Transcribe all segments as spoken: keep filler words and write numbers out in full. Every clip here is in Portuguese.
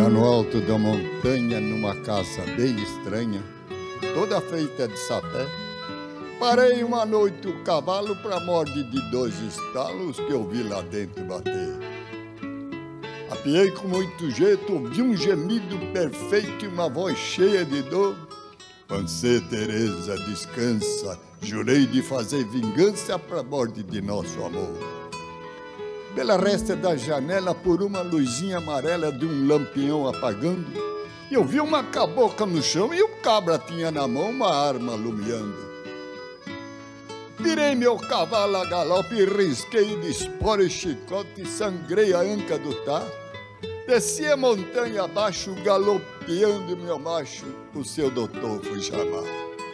Lá no alto da montanha, numa casa bem estranha, toda feita de sapé, parei uma noite o cavalo pra morde de dois estalos que eu vi lá dentro bater. Apiei com muito jeito, ouvi um gemido perfeito e uma voz cheia de dor. Você, Teresa, descansa, jurei de fazer vingança pra morde de nosso amor. Pela resta da janela, por uma luzinha amarela de um lampião apagando, eu vi uma cabocla no chão e o cabra tinha na mão uma arma alumiando. Virei meu cavalo a galope, risquei de espora e chicote, sangrei a anca do tá. Desci a montanha abaixo, galopeando meu macho, o seu doutor foi chamar.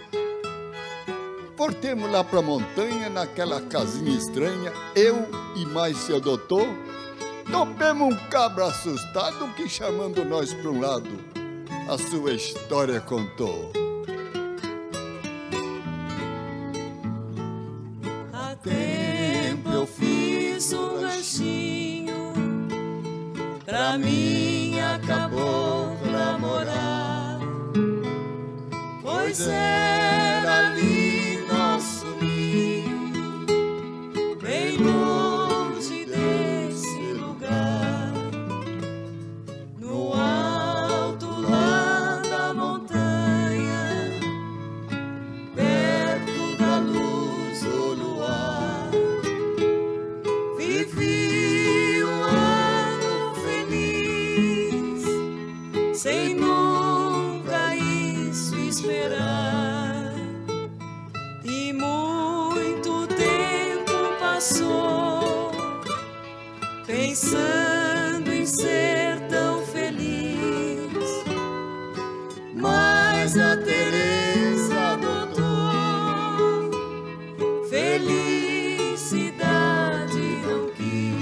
Portemos lá pra montanha, naquela casinha estranha, eu e mais seu doutor, topemos um cabra assustado que, chamando nós pra um lado, a sua história contou. Há tempo eu fiz um ranchinho pra minha cabocla morar, pois era ali nosso ninho, bem longe desse lugar, no alto lá da montanha, perto da luz do luar. Vivi um ano feliz, sem nunca isso esperar. E muito tempo passou, pensando em ser tão feliz, mas a Teresa adotou, felicidade não quis.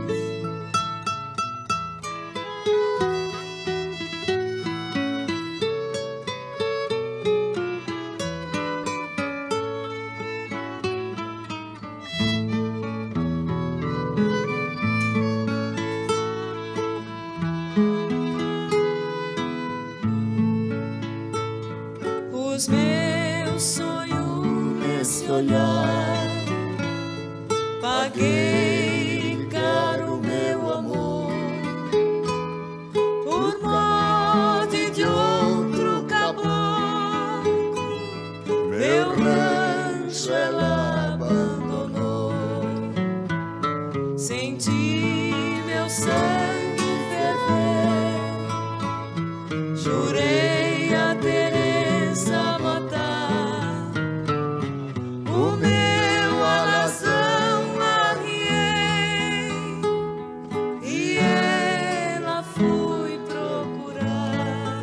Os meus sonhos nesse olhar, paguei caro meu amor, por morte de outro caboclo, meu rancho ela abandonou. Senti meu sangue ferver, jurei a Teresa matar, o meu alazão arriei e ela fui procurar.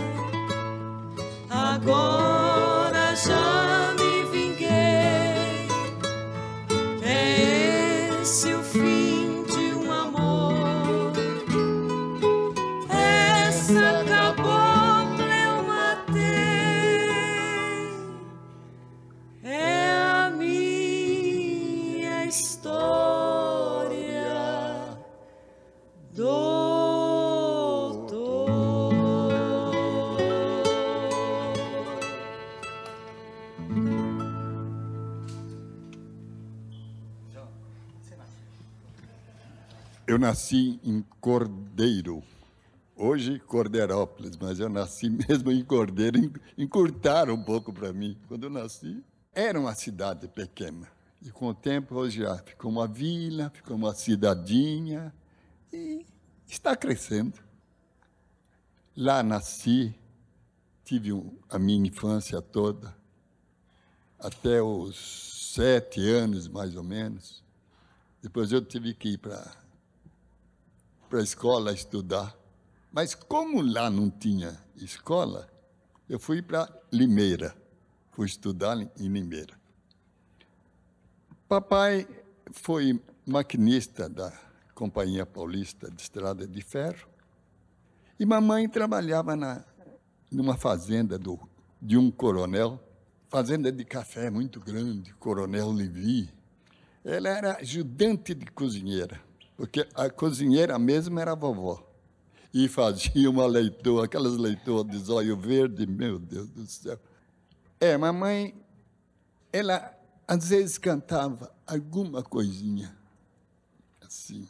Agora já me vinguei, é esse o fim de um amor. Essa cabocla eu matei, é a minha história, doutor. Eu nasci em Cordeiro, hoje Cordeirópolis, mas eu nasci mesmo em Cordeiro, en- encurtaram um pouco para mim. Quando eu nasci, era uma cidade pequena, e com o tempo hoje já ficou uma vila, ficou uma cidadinha, e está crescendo. Lá nasci, tive um- a minha infância toda, até os sete anos, mais ou menos. Depois eu tive que ir para para a escola estudar. Mas como lá não tinha escola, eu fui para Limeira. Fui estudar em Limeira. Papai foi maquinista da Companhia Paulista de Estrada de Ferro e mamãe trabalhava na, numa fazenda do, de um coronel, fazenda de café muito grande, Coronel Levi. Ela era ajudante de cozinheira, porque a cozinheira mesmo era a vovó. e fazia uma leitoa, aquelas leitoas de zóio verde, meu Deus do céu. É, mamãe, ela às vezes cantava alguma coisinha assim.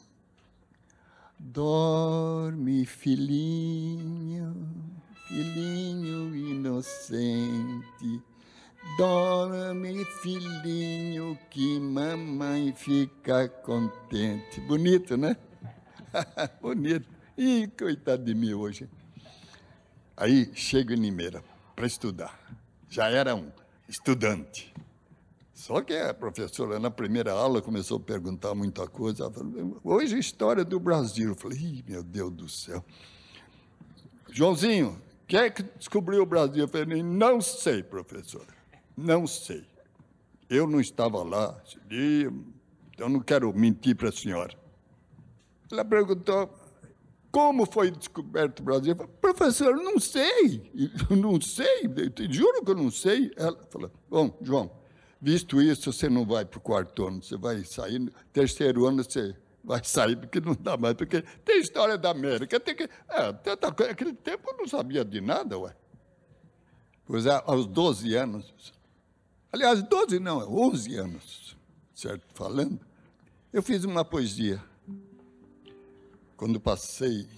Dorme, filhinho, filhinho inocente, dorme, filhinho, que mamãe fica contente. Bonito, né? Bonito. Ih, coitado de mim hoje. Aí chego em Limeira para estudar. Já era um estudante. Só que a professora, na primeira aula, começou a perguntar muita coisa. Ela falou, hoje é história do Brasil. Eu falei, ih, meu Deus do céu. Joãozinho, quem é que descobriu o Brasil? Eu falei, não sei, professora, não sei. Eu não estava lá esse dia, eu não quero mentir para a senhora. Ela perguntou, como foi descoberto o Brasil? Eu falei, professor, não sei, não sei, eu juro que eu não sei. Ela falou, bom, João, visto isso, você não vai para o quarto ano, você vai sair, no terceiro ano você vai sair, porque não dá mais, porque tem história da América, tem que... É, tanta coisa, naquele tempo eu não sabia de nada, ué. Pois é, aos doze anos, aliás, doze não, onze anos, certo, falando, eu fiz uma poesia. Quando passei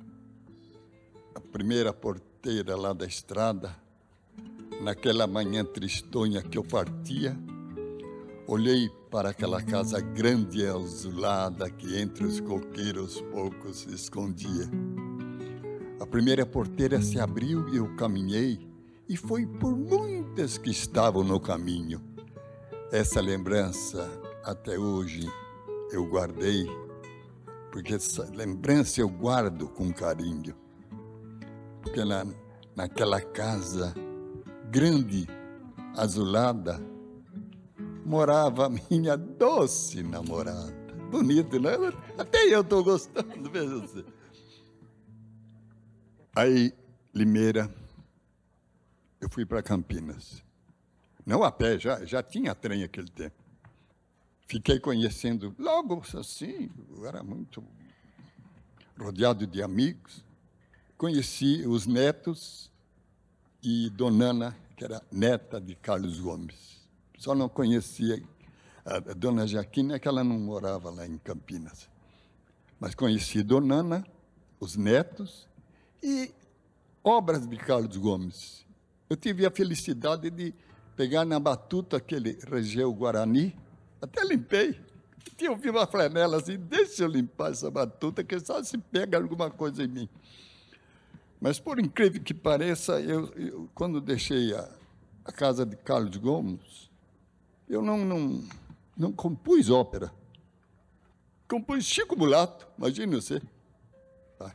a primeira porteira lá da estrada, naquela manhã tristonha que eu partia, olhei para aquela casa grande e azulada que entre os coqueiros poucos se escondia. A primeira porteira se abriu e eu caminhei, e foi por muitas que estavam no caminho. Essa lembrança até hoje eu guardei, porque essa lembrança eu guardo com carinho. Porque na, naquela casa grande, azulada, morava minha doce namorada. Bonito, né? Até eu estou gostando, veja você. Aí, Limeira, eu fui para Campinas. Não a pé, já, já tinha trem aquele tempo. Fiquei conhecendo, logo assim, eu era muito rodeado de amigos. Conheci os netos e Dona Ana, que era neta de Carlos Gomes. Só não conhecia a Dona Jaquina, que ela não morava lá em Campinas. Mas conheci Dona Ana, os netos e obras de Carlos Gomes. Eu tive a felicidade de pegar na batuta aquele Regeu Guarani, até limpei. Tinha uma flanela assim, deixa eu limpar essa batuta, que só se pega alguma coisa em mim. Mas, por incrível que pareça, eu, eu quando deixei a, a casa de Carlos Gomes, eu não, não, não compus ópera. Compus Chico Mulato, imagine você. Tá.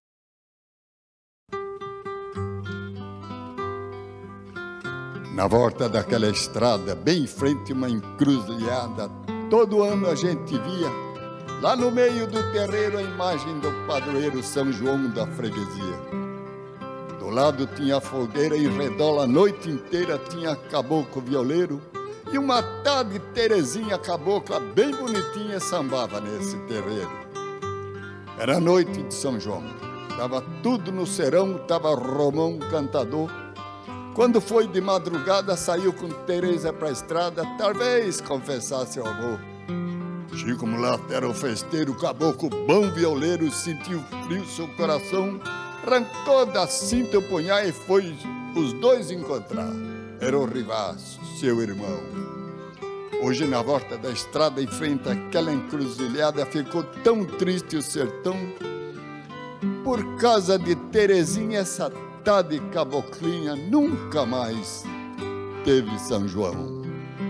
Na volta daquela estrada, bem em frente uma encruzilhada, todo ano a gente via, lá no meio do terreiro, a imagem do padroeiro São João da freguesia. Do lado tinha fogueira e redor a noite inteira tinha caboclo violeiro, e uma tarde Terezinha cabocla bem bonitinha sambava nesse terreiro. Era noite de São João, estava tudo no serão, estava Romão cantador. Quando foi de madrugada, saiu com Tereza para a estrada, talvez confessasse ao avô. Chico Mulato era o festeiro, caboclo bom violeiro, sentiu frio seu coração, arrancou da cinta o punhal e foi os dois encontrar. Era o Rivaço, seu irmão. Hoje, na volta da estrada, em frente àquela encruzilhada, ficou tão triste o sertão, por causa de Terezinha, essa de caboclinha nunca mais teve São João.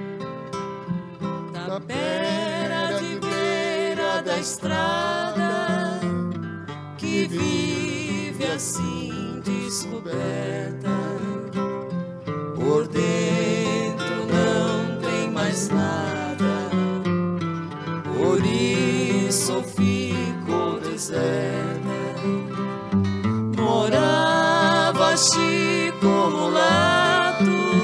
Da beira de beira da estrada, que vive assim descoberta, por dentro não tem mais nada, por isso ficou deserta. Morava Chico Mulato,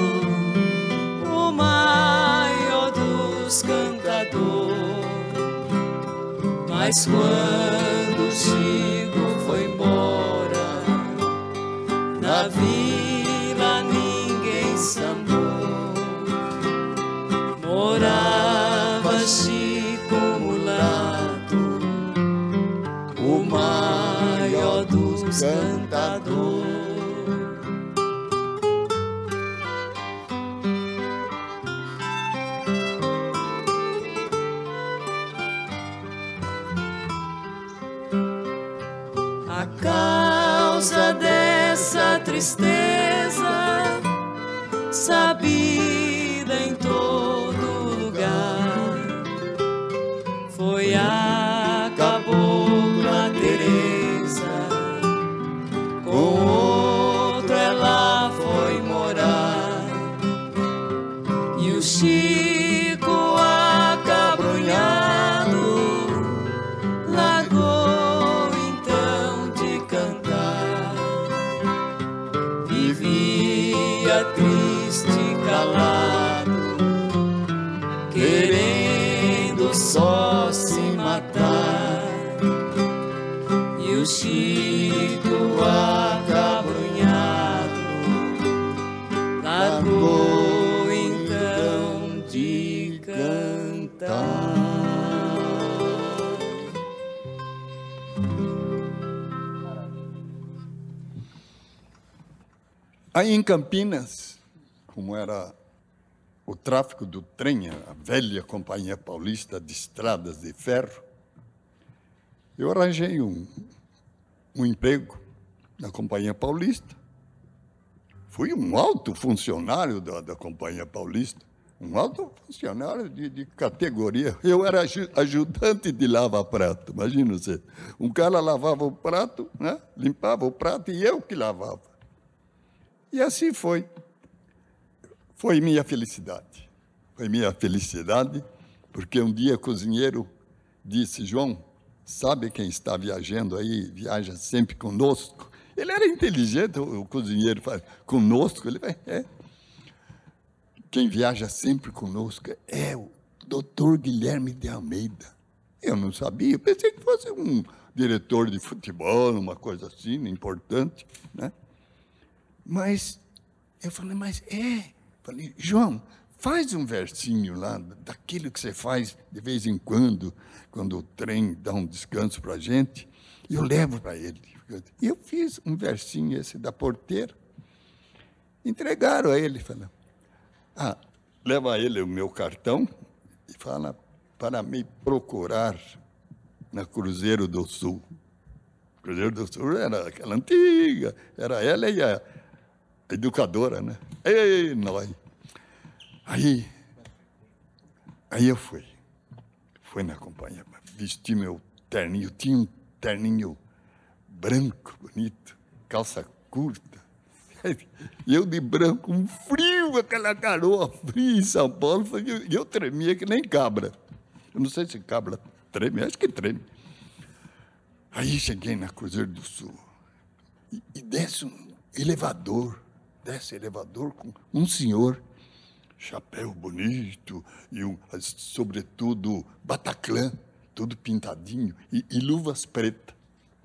o maior dos cantadores. Mas quando Chico foi embora, sabida em todo lugar. Foi a cabocla Teresa, com outro ela foi morar. E o Chico acabrunhado largou então de cantar. Vivia triste, calado, querendo só se matar. E o Chico acabrunhado largou então de cantar. Aí em Campinas, como era o tráfico do trem, a velha Companhia Paulista de Estradas de Ferro, eu arranjei um, um emprego na Companhia Paulista. Fui um alto funcionário da, da Companhia Paulista, um alto funcionário de, de categoria. Eu era ajudante de lava-prato, imagina você. Um cara lavava o prato, né? Limpava o prato e eu que lavava. E assim foi. Foi minha felicidade. Foi minha felicidade, porque um dia o cozinheiro disse: João, sabe quem está viajando aí, viaja sempre conosco? Ele era inteligente, o cozinheiro fala, conosco? Ele vai, é. Quem viaja sempre conosco é o doutor Guilherme de Almeida. Eu não sabia, eu pensei que fosse um diretor de futebol, uma coisa assim, importante, né? Mas eu falei, mas é. Falei, João, faz um versinho lá, daquilo que você faz de vez em quando, quando o trem dá um descanso para a gente, e eu levo para ele. E eu fiz um versinho esse da porteira, entregaram a ele, falaram, ah, leva a ele o meu cartão e fala para me procurar na Cruzeiro do Sul. Cruzeiro do Sul era aquela antiga, era ela e a educadora, né? Ei, nós. Aí, aí eu fui. Fui na companhia, vesti meu terninho, tinha um terninho branco, bonito, calça curta. E eu de branco, um frio, aquela garoa fria em São Paulo, e eu tremia que nem cabra. Eu não sei se cabra treme, acho que treme. Aí cheguei na Cruzeiro do Sul, e, e desce um elevador, desce elevador com um senhor, chapéu bonito, e um, sobretudo Bataclan, tudo pintadinho, e, e luvas pretas.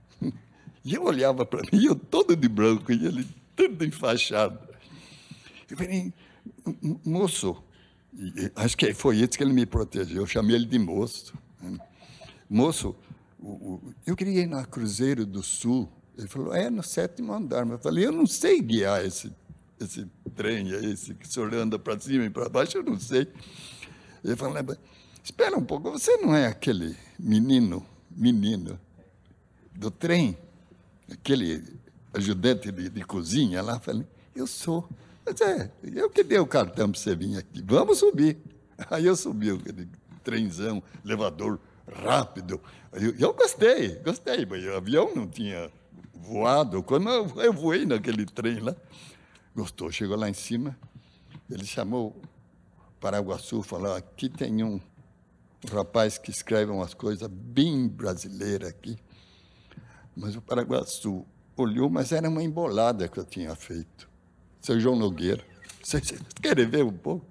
E eu olhava para mim, eu todo de branco, e ele todo enfaixado. Eu falei, moço, e, acho que foi esse que ele me protegeu, eu chamei ele de moço. Moço, o, o, eu queria ir na Cruzeiro do Sul. Ele falou, é no sétimo andar. Mas eu falei, eu não sei guiar esse, esse trem, esse que o senhor anda para cima e para baixo, eu não sei. Ele falou, espera um pouco, você não é aquele menino, menino do trem? Aquele ajudante de, de cozinha lá? Eu falei, eu sou. Mas é, eu que dei o cartão para você vir aqui, vamos subir. Aí eu subi, aquele trenzão, elevador rápido. Eu, eu gostei, gostei, mas o avião não tinha voado. Quando eu, eu voei naquele trem lá, gostou, chegou lá em cima, ele chamou o Paraguaçu, falou, aqui tem um, um rapaz que escreve umas coisas bem brasileiras aqui. Mas o Paraguaçu olhou, mas era uma embolada que eu tinha feito. Seu João Nogueira, vocês querem ver um pouco?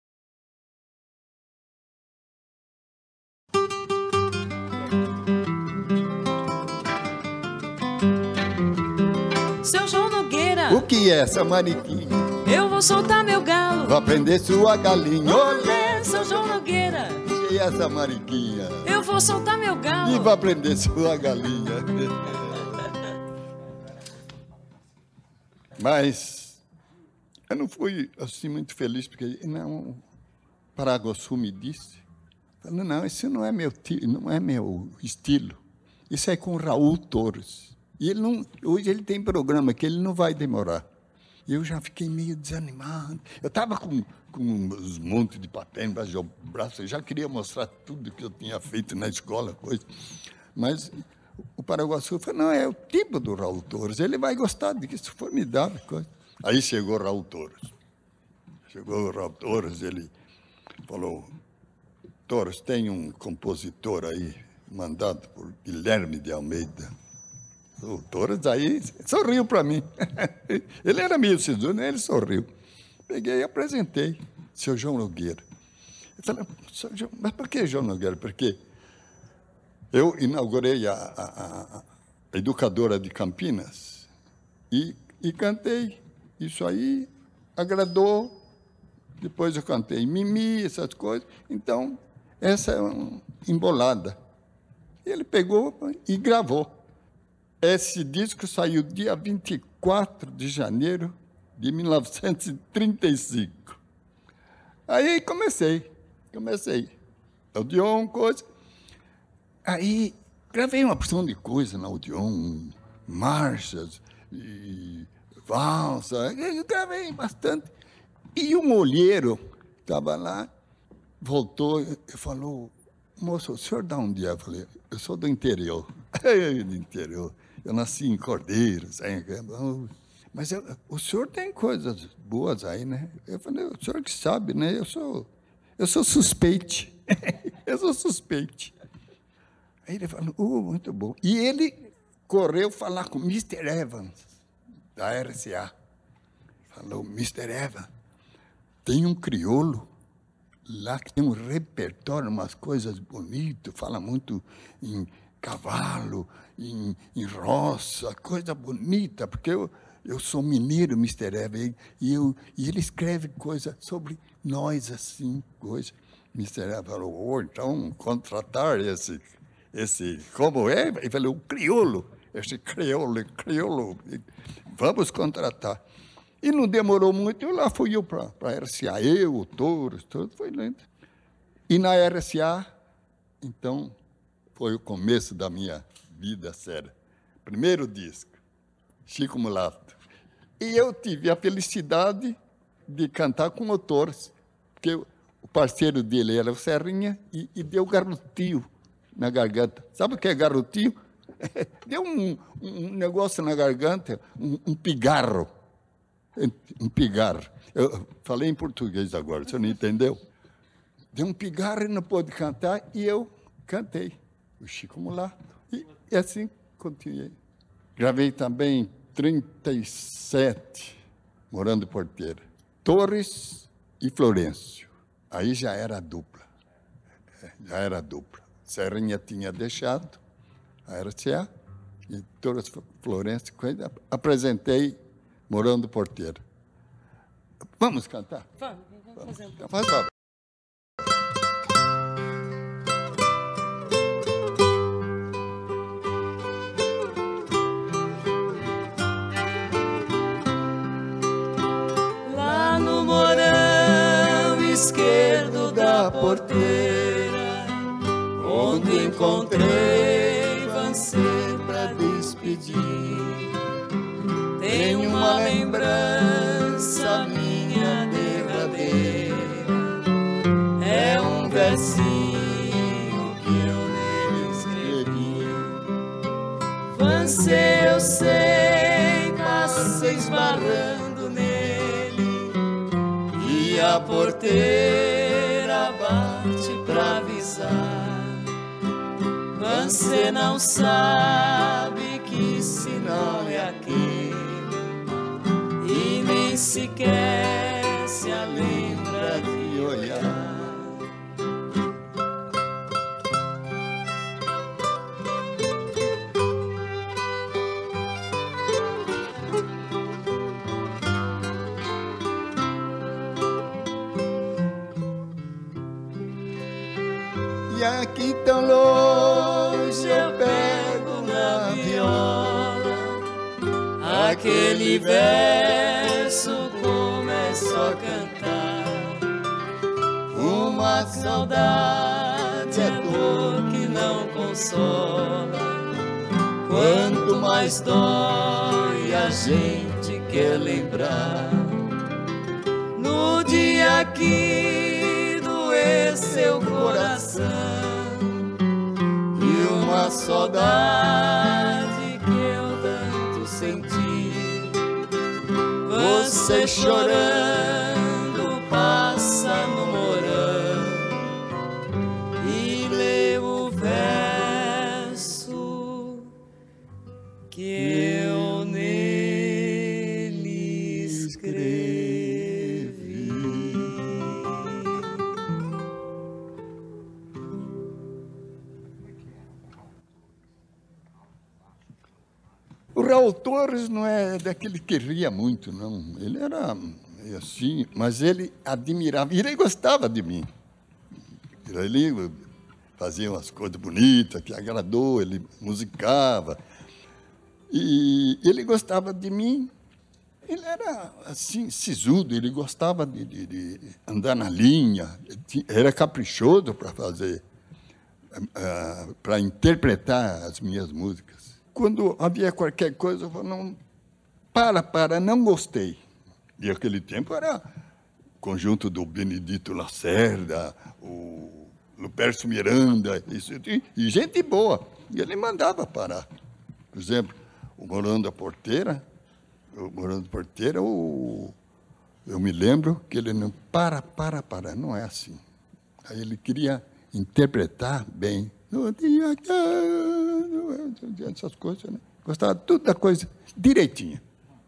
Seu João Nogueira, O que é essa mariquinha? eu vou soltar meu galo. Vai prender sua galinha. Olé, seu João Nogueira, O que é essa mariquinha? eu vou soltar meu galo. E vai prender sua galinha. Mas eu não fui assim muito feliz, porque não, Paraguaçu me disse, falou, não, isso não é meu, não é meu estilo. Isso é com Raul Torres. E ele não, hoje ele tem programa que ele não vai demorar. E eu já fiquei meio desanimado. Eu estava com, com uns montes de papel embaixo do braço, eu já queria mostrar tudo que eu tinha feito na escola, coisa. Mas o Paraguaçu falou, não, é o tipo do Raul Torres, ele vai gostar disso, formidável coisa. Aí chegou o Raul Torres. Chegou o Raul Torres, ele falou, Torres, tem um compositor aí, mandado por Guilherme de Almeida. O Torres aí sorriu para mim. Ele era meio cisura, né? Ele sorriu. Peguei e apresentei, seu João Nogueira. Eu falei, João, mas por que João Nogueira? Porque eu inaugurei a, a, a educadora de Campinas e, e cantei. Isso aí agradou. Depois eu cantei Mimi, essas coisas. Então, essa é uma embolada. Ele pegou e gravou. Esse disco saiu dia vinte e quatro de janeiro de mil novecentos e trinta e cinco. Aí comecei, comecei. Odeon, coisa. Aí gravei uma porção de coisa na Odeon, marchas, e valsa, eu gravei bastante. E um olheiro estava lá, voltou e falou, moço, o senhor dá um dia? Eu falei, eu sou do interior. do interior. Eu nasci em Cordeiros. Mas eu, o senhor tem coisas boas aí, né? Eu falei, o senhor que sabe, né? Eu sou, eu sou suspeite. eu sou suspeite. Aí ele falou, uh, muito bom. E ele correu falar com o mister Evans, da R C A. Falou, mister Evans, tem um crioulo lá que tem um repertório, umas coisas bonitas, fala muito em cavalo, em, em roça, coisa bonita, porque eu, eu sou mineiro, mister Evans, e, eu, e ele escreve coisa sobre nós, assim, coisa. mister Evans falou, oh, então, contratar esse, esse, como é? Ele falou, o crioulo, esse crioulo, crioulo, vamos contratar. E não demorou muito, eu lá fui eu para a R C A, eu, o Torres, tudo foi lento. E na R C A, então, foi o começo da minha vida séria. Primeiro disco, Chico Mulato. E eu tive a felicidade de cantar com o Torres, porque o parceiro dele era o Serrinha e, e deu garrotio na garganta. Sabe o que é garrotio? Deu um, um negócio na garganta, um, um pigarro. Um pigarro. Eu falei em português agora, você não entendeu? Deu um pigarro e não pôde cantar, e eu cantei o Chico Mulato. E, e assim continuei. Gravei também em trinta e sete, Morando Porteira. Torres e Florencio. Aí já era dupla. Já era dupla. Serrinha tinha deixado a R C A e Torres Florencio. Apresentei Morando Porteira. Vamos cantar? Vamos, vamos fazer um pouco. Então, faz favor. Lá no morão esquerdo da porteira, onde encontrei você pra despedir, tem uma lembrança minha derradeira, é um versinho que eu nele escrevi. Você, eu sei, passa esbarrando nele, e a porteira bate pra avisar. Você não sabe que sinal é aquele, e nem sequer se lembra de olhar. E aqui tão longe eu pego na viola, aquele verso começo a cantar. Uma saudade é dor que não consola, quanto mais dói a gente quer lembrar no dia que doer seu coração e uma saudade que eu tanto senti. Você chorando passa no morão e lê o verso que eu nele escrevi. O Raul Torres não é daquele que ria muito, não. Ele era assim, mas ele admirava, e ele gostava de mim. Ele fazia umas coisas bonitas, que agradou, ele musicava. E ele gostava de mim. Ele era, assim, sisudo, ele gostava de, de, de andar na linha, era caprichoso para fazer, uh, para interpretar as minhas músicas. Quando havia qualquer coisa, eu falava, não, para, para, não gostei. E aquele tempo era o conjunto do Benedito Lacerda, o Lupercio Miranda, isso, e, e gente boa. E ele mandava parar. Por exemplo, o Morando da Porteira, o Morando da Porteira, o, eu me lembro que ele não, para, para, para, não é assim. Aí ele queria interpretar bem. No dia que... essas coisas, né? Gostava tudo da coisa direitinha.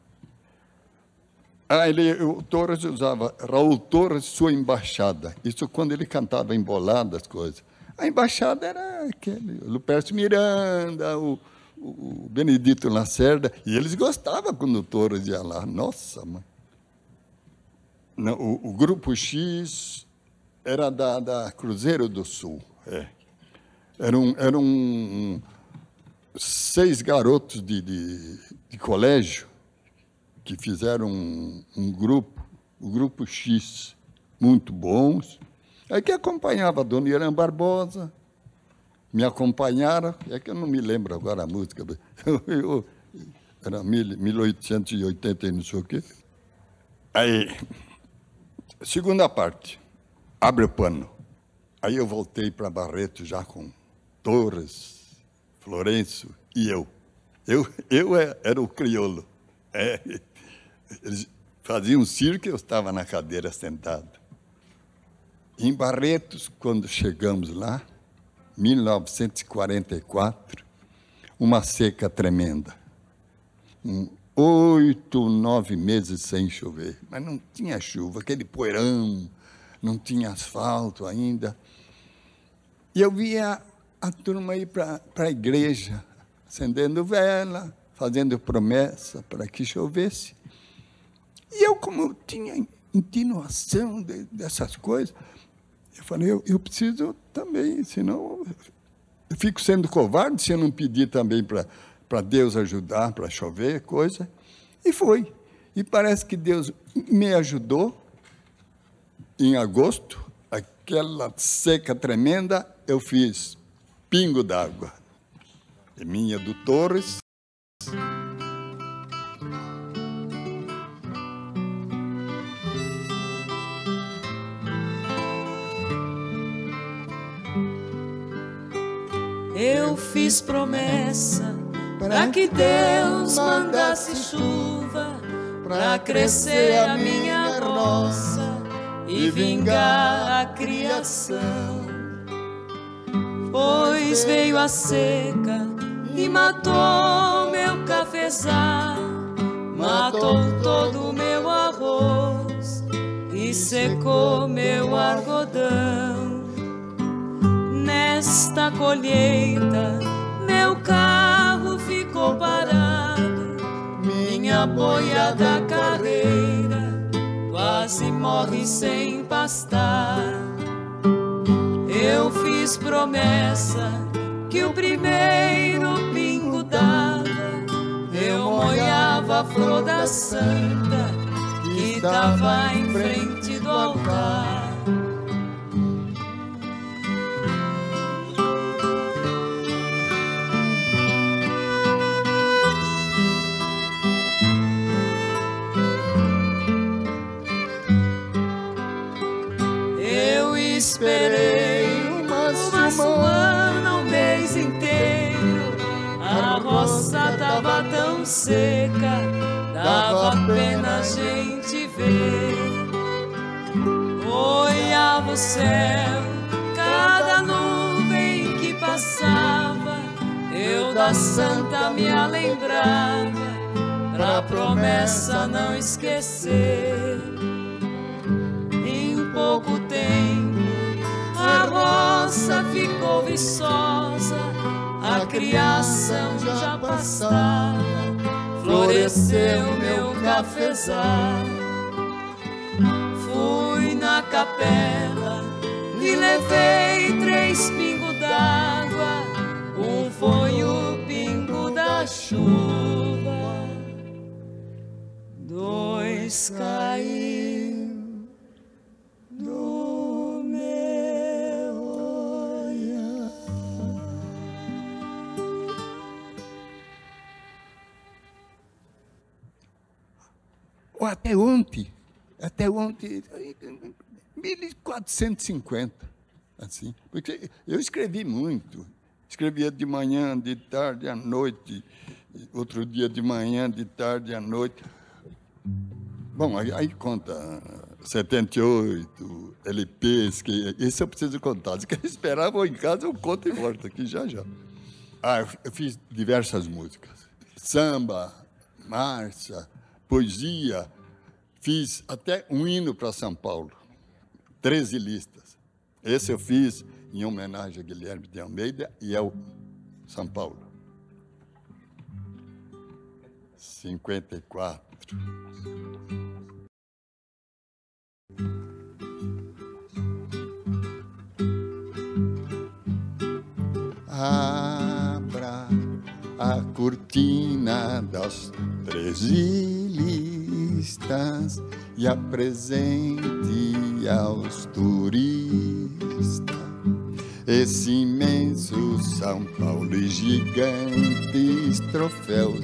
Ah, ele, o Torres usava, Raul Torres, sua embaixada. Isso quando ele cantava embolado as coisas. A embaixada era aquele, o Lupercio Miranda, o, o Benedito Lacerda, e eles gostavam quando o Torres ia lá. Nossa, mãe. Não, o, o Grupo X era da, da Cruzeiro do Sul. É. Eram, eram um, seis garotos de, de, de colégio que fizeram um, um grupo, o Grupo X, muito bons. Aí que acompanhava a Dona Irã Barbosa, me acompanharam, é que eu não me lembro agora a música, eu, eu, era mil oitocentos e oitenta e não sei o quê. Aí, segunda parte, abre o pano. Aí eu voltei para Barreto já com Torres, Florencio e eu. Eu, eu era o crioulo. É, eles faziam um circo e eu estava na cadeira sentado. Em Barretos, quando chegamos lá, mil novecentos e quarenta e quatro, uma seca tremenda. Um, oito, nove meses sem chover, mas não tinha chuva, aquele poeirão, não tinha asfalto ainda. E eu via a turma ir para a igreja, acendendo vela, fazendo promessa para que chovesse. E eu, como tinha insinuação de, dessas coisas, eu falei, eu, eu preciso também, senão eu fico sendo covarde se eu não pedir também para para Deus ajudar, para chover, coisa. E foi. E parece que Deus me ajudou. Em agosto, aquela seca tremenda, eu fiz Pingo d'Água. É minha do Torres. Eu fiz promessa para que Deus mandasse chuva para crescer a minha roça e vingar a criação. Pois veio a seca e matou meu cafezal, matou todo o meu arroz e secou meu algodão. Nesta colheita, meu carro ficou parado, minha boiada carreira quase morre sem pastar. Eu fiz promessa que o primeiro pingo d'água eu molhava a flor da santa que estava em frente do altar. esperei uma semana, um mês inteiro. A roça tava tão seca, dava pena a gente ver. Olhava o céu, cada nuvem que passava, eu da santa me lembrava, pra promessa não esquecer. Em pouco tempo a roça ficou viçosa, a criação já passava, floresceu meu cafezal. Fui na capela e levei três pingos d'água, um foi o pingo da chuva, dois caiu do meu olhar. Até ontem, até ontem, mil quatrocentos e cinquenta, assim, porque eu escrevi muito. Escrevia de manhã, de tarde, à noite, outro dia de manhã, de tarde, à noite. Bom, aí, aí conta setenta e oito, L Ps, que isso eu preciso contar. Se quer esperar, vou em casa, eu conto e volto aqui já já. Ah, eu fiz diversas músicas. Samba, marcha, poesia. Fiz até um hino para São Paulo. treze listas. Esse eu fiz em homenagem a Guilherme de Almeida e ao São Paulo. cinquenta e quatro. Abra a cortina das treze listas e apresente aos turistas esse imenso São Paulo e gigantes troféus.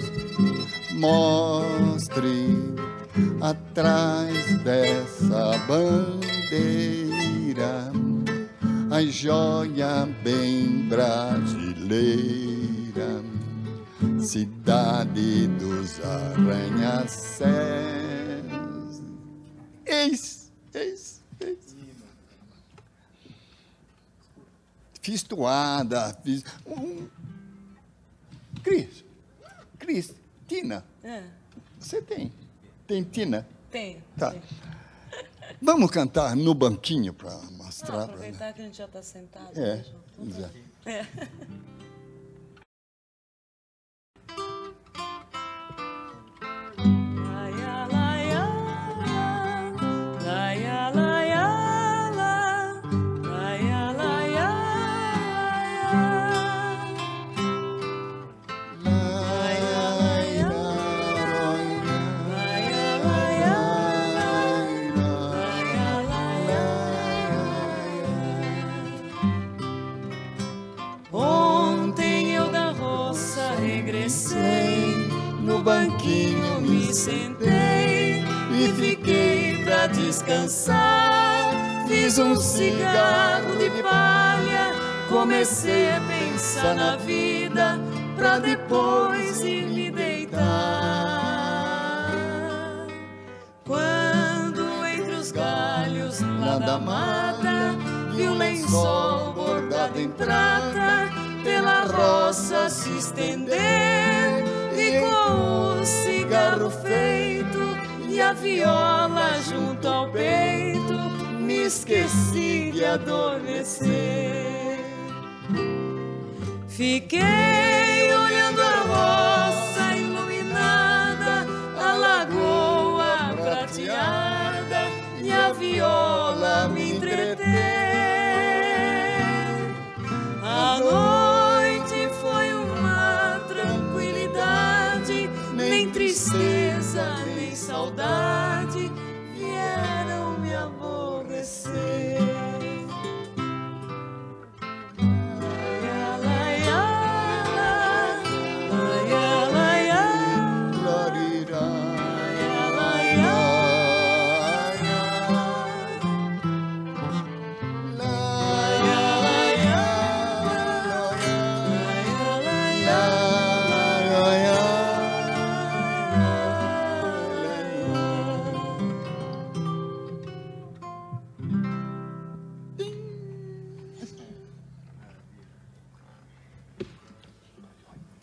Mostre atrás dessa bandeira a joia bem brasileira, cidade dos arranha-céus. Eis, eis, eis. Fiz toada, fiz... Um... Cris, Cris, Tina, É. Você tem? Tem Tina? Tenho. Tá. Tenho. Vamos cantar no banquinho para mostrar. Não, aproveitar pra... que a gente já está sentado. É, né, exato. É. No banquinho me sentei e fiquei pra descansar. Fiz um cigarro de palha, comecei a pensar na vida pra depois ir me deitar. Quando entre os galhos lá da mata vi um lençol bordado em prata pela roça se estender, e com o cigarro feito e a viola junto ao peito me esqueci de adormecer. Fiquei olhando a roça iluminada, a lagoa prateada e a viola me entreter. A noite foi uma tranquilidade, nem tristeza, nem saudade vieram me aborrecer.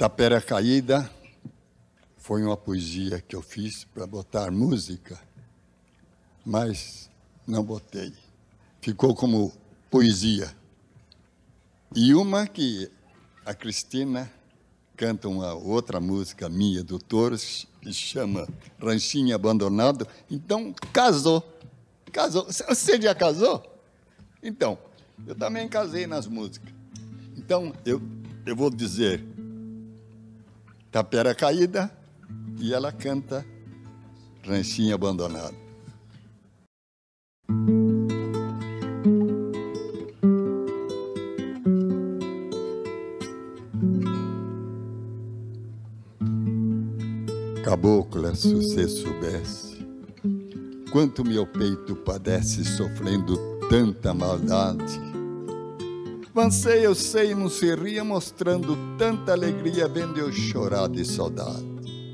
Tapera Caída foi uma poesia que eu fiz para botar música, mas não botei. Ficou como poesia. E uma que a Cristina canta uma outra música minha do Touros, que chama Ranchinho Abandonado. Então, casou. Casou. Você já casou? Então, eu também casei nas músicas. Então, eu, eu vou dizer Tapera Caída e ela canta Ranchinho Abandonado. Cabocla, se você soubesse quanto meu peito padece sofrendo tanta maldade. Vancei, eu sei, não se ria, mostrando tanta alegria, vendo eu chorar de saudade.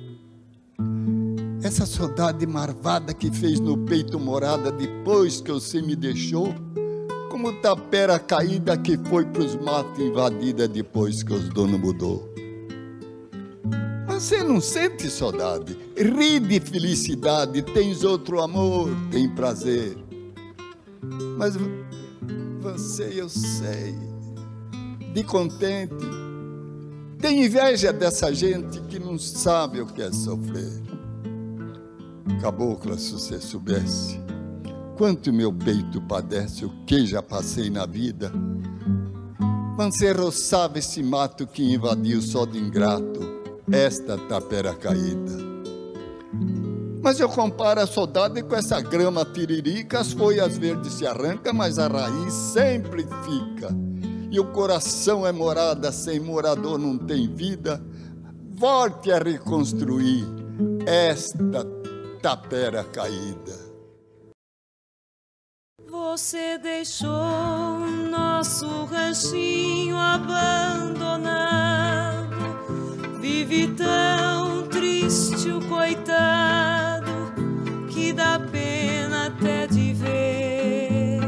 Essa saudade marvada que fez no peito morada depois que você me deixou, como tapera caída que foi pros matos invadida depois que os donos mudou. Você não sente saudade, ri de felicidade, tens outro amor, tem prazer. Mas você, eu sei, de contente, tem inveja dessa gente que não sabe o que é sofrer. Cabocla, se você soubesse quanto meu peito padece, o que já passei na vida. Você roçava esse mato que invadiu só de ingrato esta tapera caída. Mas eu comparo a saudade com essa grama tiririca, as folhas verdes se arrancam, mas a raiz sempre fica. E o coração é morada, sem morador não tem vida. Volte a reconstruir esta tapera caída. Você deixou nosso ranchinho abandonado, vive tão triste o coitado, que dá pena até de ver.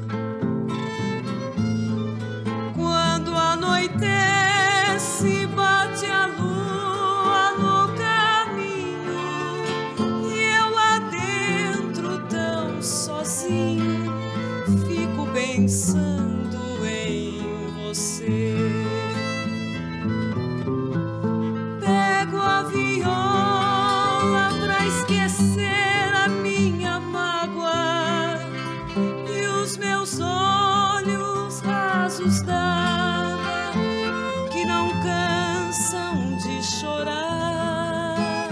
Quando anoitece, bate a lua no caminho, e eu lá dentro tão sozinho, fico pensando em você. Pego a viola pra esquecer a minha mágoa, e os meus olhos rasos d'água que não cansam de chorar.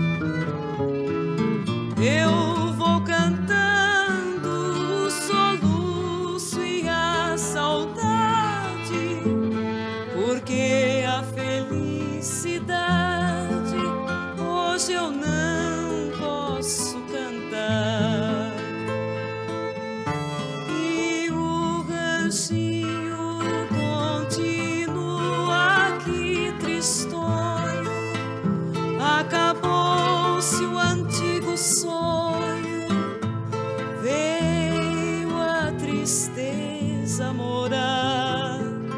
Eu vou cantando o soluço e a saudade, porque a felicidade hoje eu não posso cantar. E o ranchinho continua aqui tristonho, acabou-se o antigo sonho, veio a tristeza morar.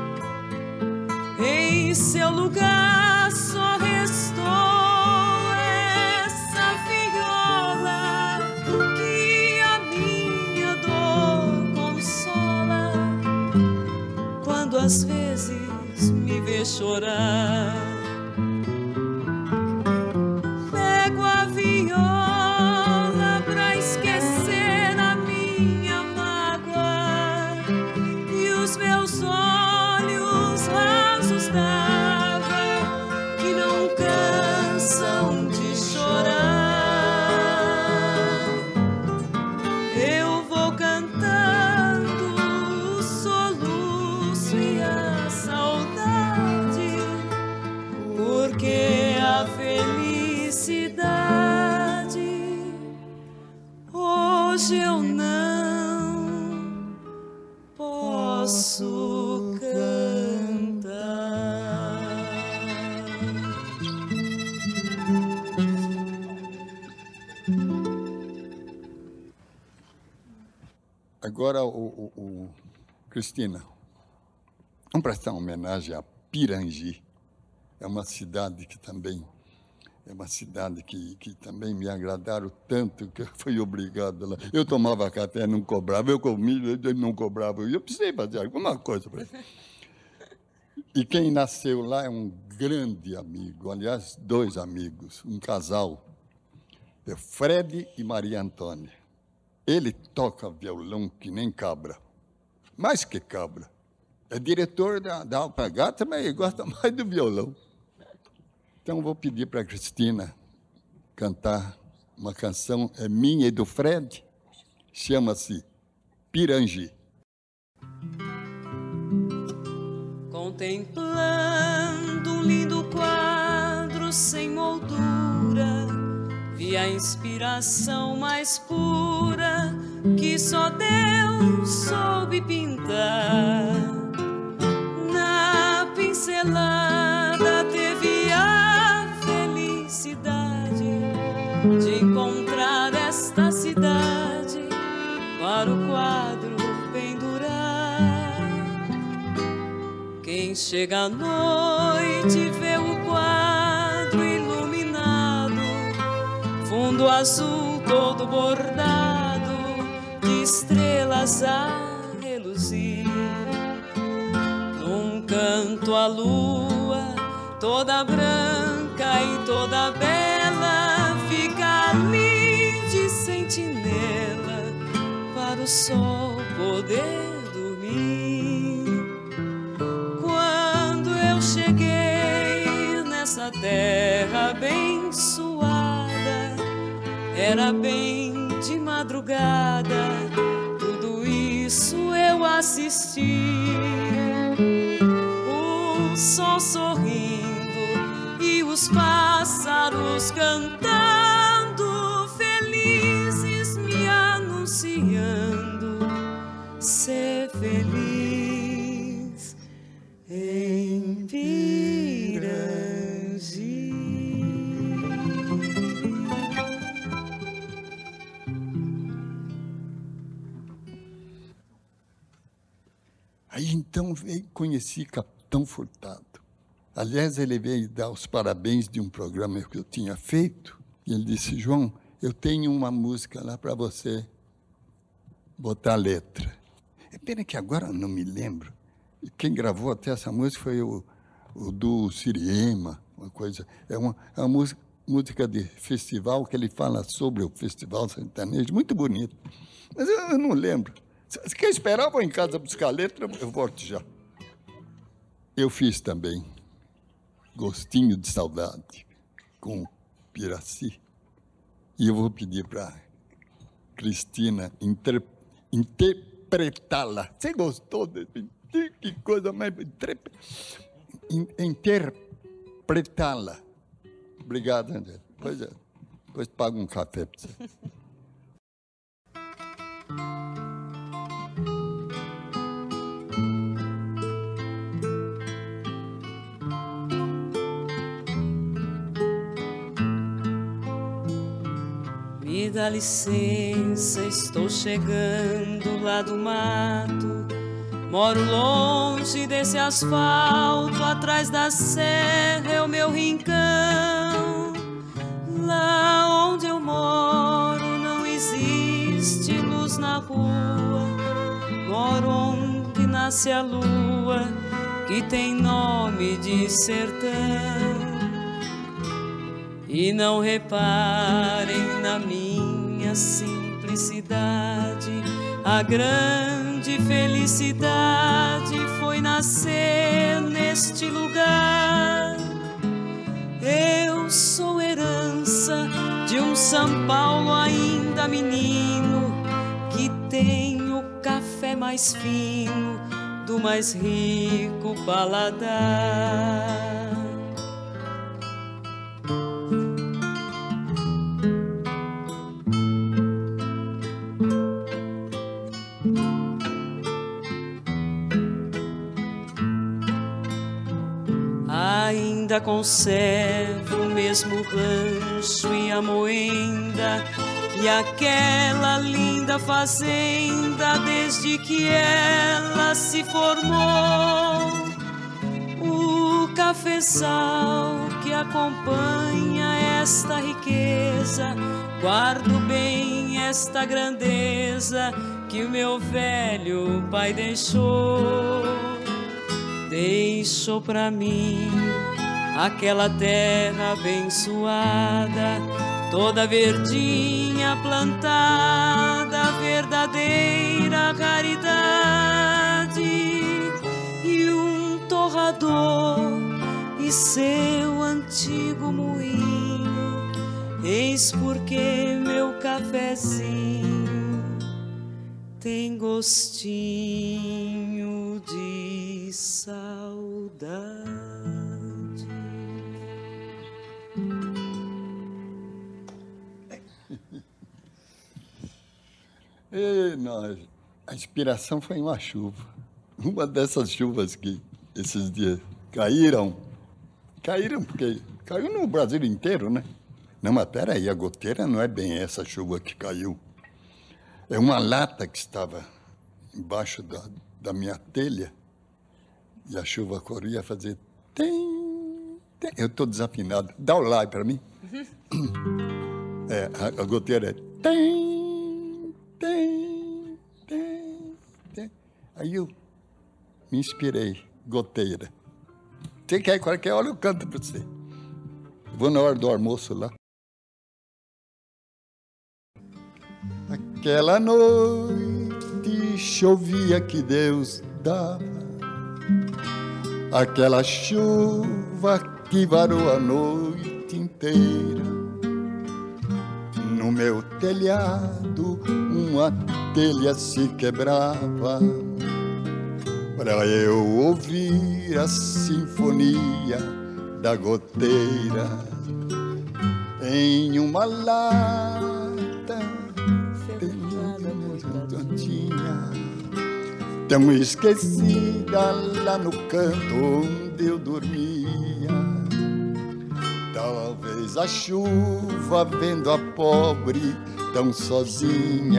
Em seu lugar só restou essa viola que a minha dor consola, quando às vezes me vê chorar. Pego a viola pra esquecer a minha mágoa, e os meus olhos rasos d'água que não cansam de chorar. Eu vou cantando o soluço e a saudade, porque a felicidade hoje eu não posso cantar. Agora, o, o, o Cristina, vamos prestar uma homenagem a Pirangi. é uma cidade que também é uma cidade que, que também me agradaram tanto que eu fui obrigado lá. Eu tomava café, não cobrava, eu comia, ele não cobrava. Eu precisei fazer alguma coisa para ele. E quem nasceu lá é um grande amigo, aliás, dois amigos, um casal, é Fred e Maria Antônia. Ele toca violão que nem cabra, mais que cabra. É diretor da, da Alpagata, mas ele gosta mais do violão. Então, vou pedir para a Cristina cantar uma canção, é minha e do Fred, chama-se Pirangi. Contemplando um lindo quadro sem moldura, vi a inspiração mais pura que só Deus soube pintar. Na pincelada teve a felicidade de encontrar esta cidade para o quadro pendurar. Quem chega à noite vê o quadro iluminado, fundo azul todo bordado de estrelas a reluzir. Num canto a lua, toda branca e toda bela, fica ali de sentinela para o sol poder dormir. Quando eu cheguei nessa terra abençoada, era bem de madrugada, tudo isso eu assisti. O sol sorrindo e os pássaros cantando, felizes me anunciando ser feliz em Pirangi. Aí então veio, conheci Capitão Furtado. Aliás, ele veio dar os parabéns de um programa que eu tinha feito. E ele disse, João, eu tenho uma música lá para você botar a letra. É pena que agora eu não me lembro. E quem gravou até essa música foi o, o do Siriema, uma coisa. É uma, é uma música, música de festival que ele fala sobre o Festival Sertanejo, muito bonito. Mas eu, eu não lembro. Se quer esperar, vou em casa buscar a letra, eu volto já. Eu fiz também Gostinho de Saudade com Piraci. E eu vou pedir para Cristina inter, interpretá-la. Você gostou desse? Que coisa mais... Interpretá-la. Obrigado, André. Pois é. Depois pago um café para você. Me dá licença, estou chegando lá do mato. Moro longe desse asfalto, atrás da serra é o meu rincão. Lá onde eu moro não existe luz na rua. Moro onde nasce a lua, que tem nome de sertão. E não reparem na minha simplicidade, a grande felicidade foi nascer neste lugar. Eu sou herança de um São Paulo ainda menino, que tem o café mais fino do mais rico paladar. Ainda conservo o mesmo rancho e a moenda e aquela linda fazenda desde que ela se formou. O cafezal que acompanha esta riqueza, guardo bem esta grandeza que o meu velho pai deixou. Deixou pra mim aquela terra abençoada, toda verdinha plantada, verdadeira caridade, e um torrador e seu antigo moinho. Eis porque meu cafezinho tem gostinho de saudade. E nós, a inspiração foi uma chuva. Uma dessas chuvas que esses dias caíram. Caíram porque caiu no Brasil inteiro, né? Não, mas peraí, a goteira não é bem essa chuva que caiu. É uma lata que estava embaixo da, da minha telha e a chuva corria a fazer... Tem, tem. Eu estou desafinado. Dá o like para mim. É, a, a goteira é... Tem, tem, tem, tem. Aí eu me inspirei. Goteira. Você quer qualquer hora eu canto para você. Vou na hora do almoço lá. Aquela noite chovia que Deus dava, aquela chuva que varou a noite inteira. No meu telhado uma telha se quebrava para eu ouvir a sinfonia da goteira em uma lata tão esquecida lá no canto onde eu dormia. Talvez a chuva, vendo a pobre tão sozinha,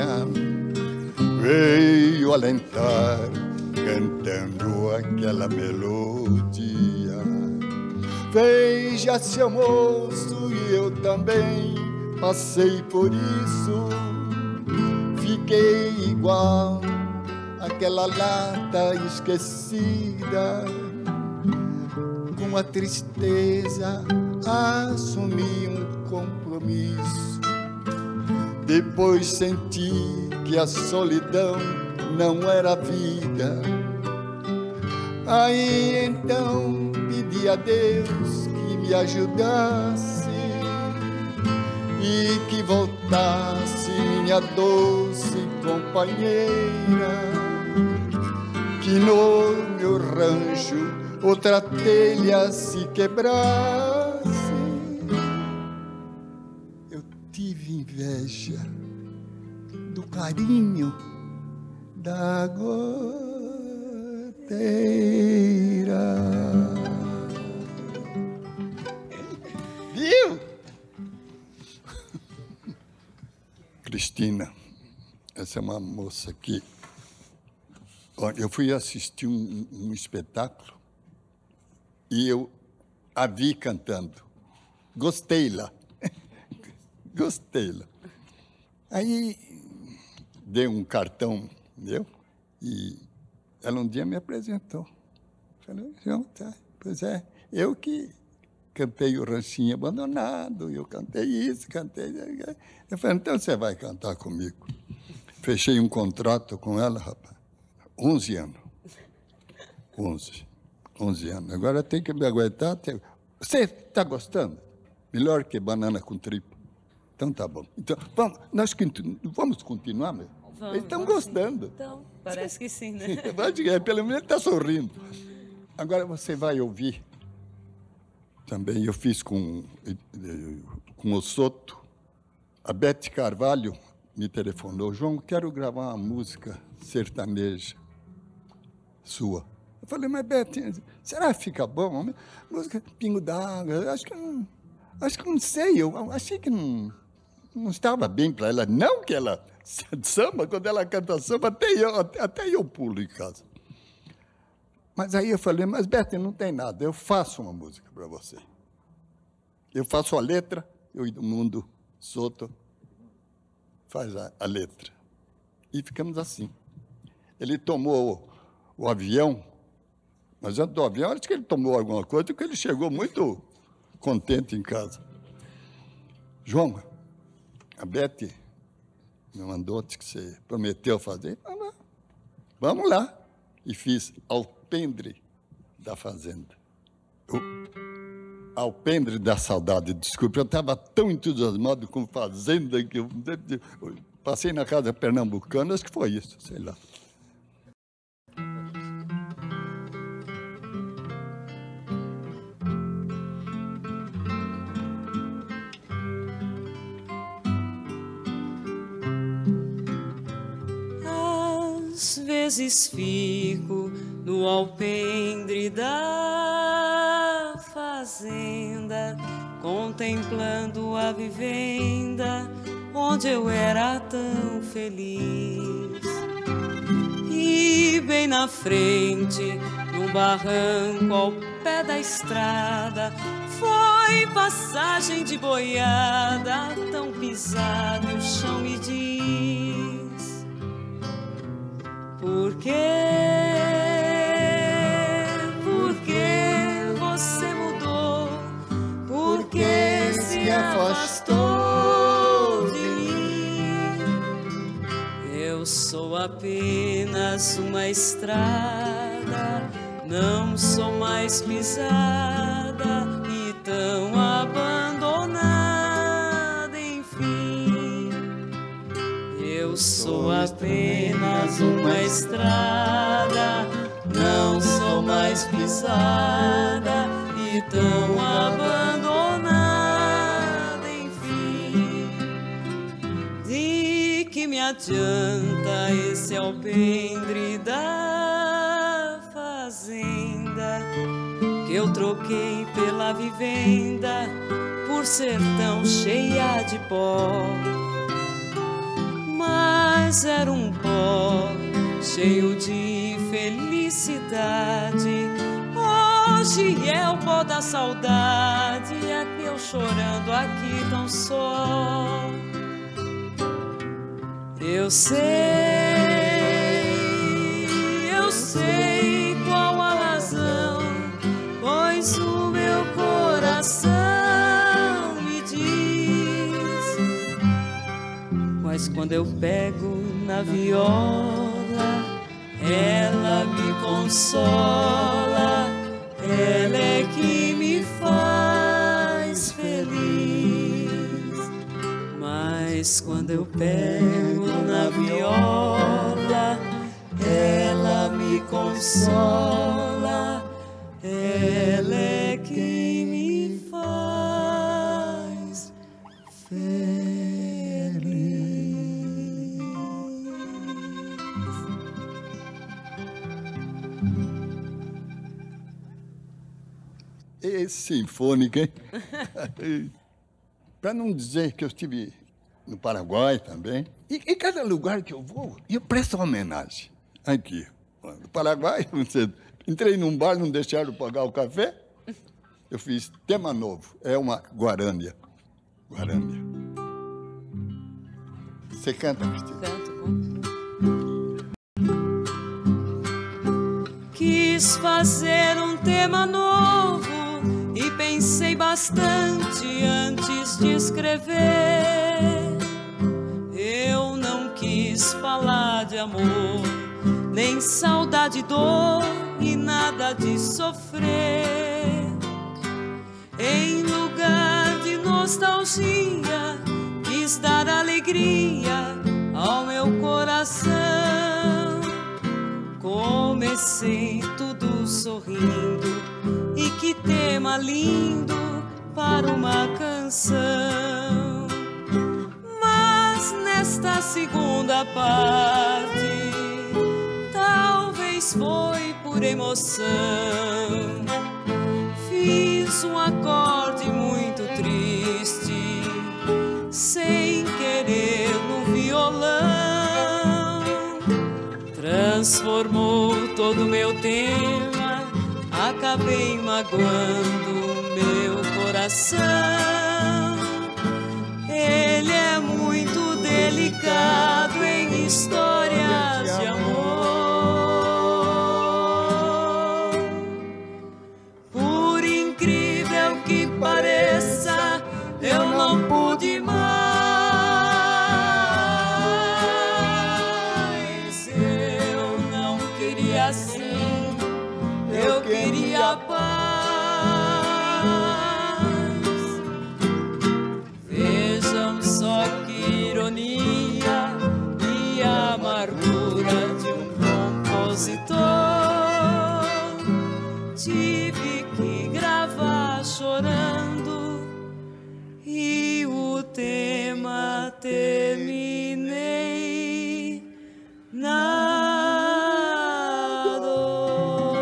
veio alentar cantando aquela melodia. Veja, seu moço, e eu também passei por isso. Fiquei igual aquela lata esquecida, com a tristeza assumi um compromisso. Depois senti que a solidão não era vida. Aí então pedi a Deus que me ajudasse e que voltasse minha doce companheira, que no meu rancho outra telha se quebrasse. Eu tive inveja do carinho da goteira. Viu? Cristina, essa é uma moça que... Eu fui assistir um, um espetáculo e eu a vi cantando. Gostei-la. Gostei-la. Aí dei um cartão meu e ela um dia me apresentou. Falei, João, tá, pois é, eu que cantei o Ranchinho Abandonado, eu cantei isso, cantei... Eu falei, então você vai cantar comigo. Fechei um contrato com ela, rapaz. onze anos. onze. onze anos. Agora tem que me aguentar. Tem... Você está gostando? Melhor que banana com tripa. Então tá bom. Então, vamos, nós vamos continuar, meu? Vamos, Eles estão vamos gostando. Sim. Então, parece que sim, né? Pelo menos está sorrindo. Agora você vai ouvir. Também eu fiz com, com o Soto. A Bete Carvalho me telefonou. João, quero gravar uma música sertaneja sua. Eu falei, mas Bete, será que fica bom? Música Pingo d'Água, acho que não, acho que não sei, eu achei que não, não estava bem para ela. Não que ela samba, quando ela canta samba, até eu, até, até eu pulo em casa. Mas aí eu falei, mas Bete, não tem nada, eu faço uma música para você. Eu faço a letra, eu e o Mundo Soto faz a, a letra. E ficamos assim. Ele tomou o, o avião, mas antes do avião, acho que ele tomou alguma coisa, porque ele chegou muito contente em casa. João, a Bete me mandou, que você prometeu fazer. Ah, vamos lá. E fiz Alpendre da Fazenda. O Alpendre da Saudade, desculpe, eu estava tão entusiasmado com Fazenda que eu, eu passei na casa pernambucana, acho que foi isso, sei lá. Às vezes fico no alpendre da fazenda, contemplando a vivenda onde eu era tão feliz. E bem na frente, num barranco ao pé da estrada, foi passagem de boiada, tão pisado o chão me diz: por quê? Por que você mudou? Por que se afastou de mim? Eu sou apenas uma estrada, não sou mais pisada e tão abandonada, enfim. Eu sou apenas uma estrada, não sou mais pisada e tão abandonada, enfim. De que me adianta esse alpendre da fazenda que eu troquei pela vivenda por ser tão cheia de pó? Mas era um pó cheio de felicidade. Hoje é o pó da saudade, é eu chorando aqui tão só. Eu sei, eu sei qual a razão, pois o meu coração me diz. Mas quando eu pego na viola, ela me consola, ela é que me faz feliz. Mas quando eu pego na viola, ela me consola, ela é que me faz feliz. E sinfônica, hein? Para não dizer que eu estive no Paraguai também. E, e cada lugar que eu vou, eu presto uma homenagem. Aqui, no Paraguai, você, entrei num bar, não deixaram pagar o café. Eu fiz tema novo, é uma guarânia. Guarânia. Você canta, Cristina? Canto. Quis fazer um tema novo e pensei bastante antes de escrever. Eu não quis falar de amor, nem saudade, dor e nada de sofrer. Em lugar de nostalgia, quis dar alegria ao meu coração. Comecei tudo sorrindo, e que tema lindo para uma canção. Mas nesta segunda parte, talvez foi por emoção, fiz um acorde muito triste, sem querer, no violão. Transformou todo o meu tema acabei magoando meu coração. Ele é muito delicado em histórias de amor. Por incrível que pareça, eu não pude mais. Eu não queria assim, eu queria paz. Vejam só que ironia e amargura de um compositor. Tive que gravar chorando e o tema terminei na dor.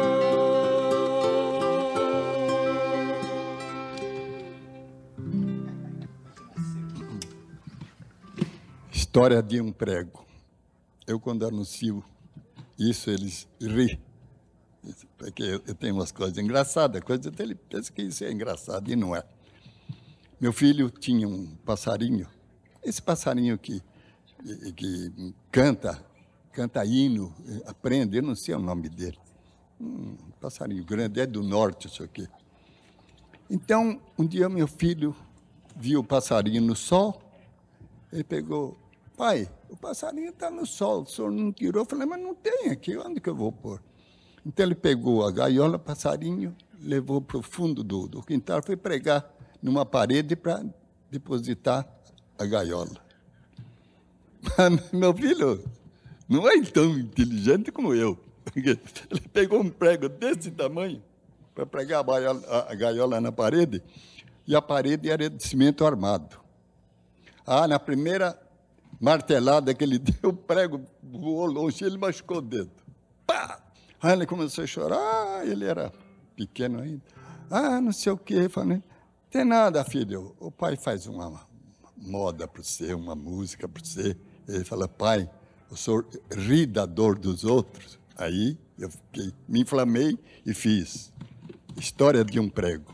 História de um prego. Eu, quando anuncio isso, eles riem. Porque eu tenho umas coisas engraçadas, coisas até ele pensa que isso é engraçado, e não é. Meu filho tinha um passarinho, esse passarinho que, que canta, canta hino, aprende, eu não sei o nome dele. Um passarinho grande, é do norte isso aqui. Então, um dia meu filho viu o passarinho no sol, ele pegou, pai, o passarinho está no sol, o senhor não tirou? Eu falei, mas não tem aqui, onde que eu vou pôr? Então ele pegou a gaiola, passarinho, levou para o fundo do, do quintal, foi pregar numa parede para depositar a gaiola. Mas meu filho não é tão inteligente como eu. Ele pegou um prego desse tamanho para pregar a gaiola, a gaiola na parede, e a parede era de cimento armado. Ah, na primeira martelada que ele deu, o prego voou longe, ele machucou o dedo. Pá! Aí ele começou a chorar, ele era pequeno ainda. Ah, não sei o quê. Falei, tem nada, filho. O pai faz uma moda para você, uma música para você. Ele fala, pai, o senhor ri da dor dos outros. Aí eu fiquei, me inflamei e fiz. História de um prego.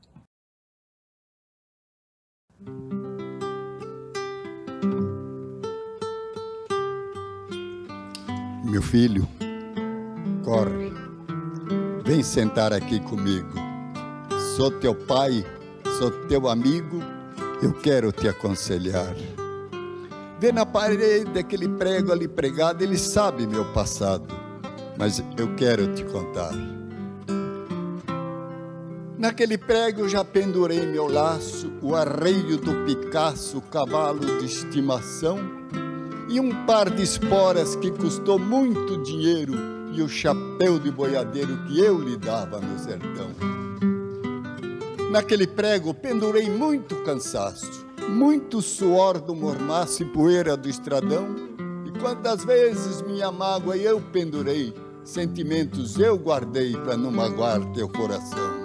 Meu filho, corre, vem sentar aqui comigo. Sou teu pai, sou teu amigo, eu quero te aconselhar. Vê na parede aquele prego ali pregado, ele sabe meu passado, mas eu quero te contar. Naquele prego já pendurei meu laço, o arreio do Picasso, o cavalo de estimação, e um par de esporas que custou muito dinheiro, e o chapéu de boiadeiro que eu lhe dava no sertão. Naquele prego pendurei muito cansaço, muito suor do mormaço e poeira do estradão, e quantas vezes minha mágoa eu pendurei, sentimentos eu guardei para não magoar teu coração.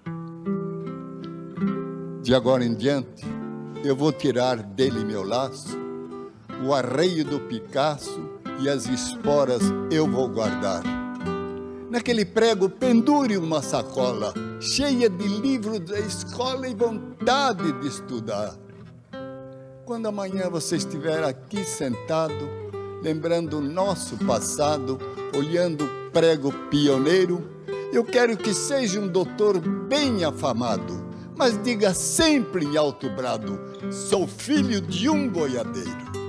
De agora em diante, eu vou tirar dele meu laço, o arreio do Picasso e as esporas eu vou guardar. Naquele prego pendure uma sacola, cheia de livros da escola e vontade de estudar. Quando amanhã você estiver aqui sentado, lembrando o nosso passado, olhando o prego pioneiro, eu quero que seja um doutor bem afamado, mas diga sempre em alto brado, sou filho de um boiadeiro.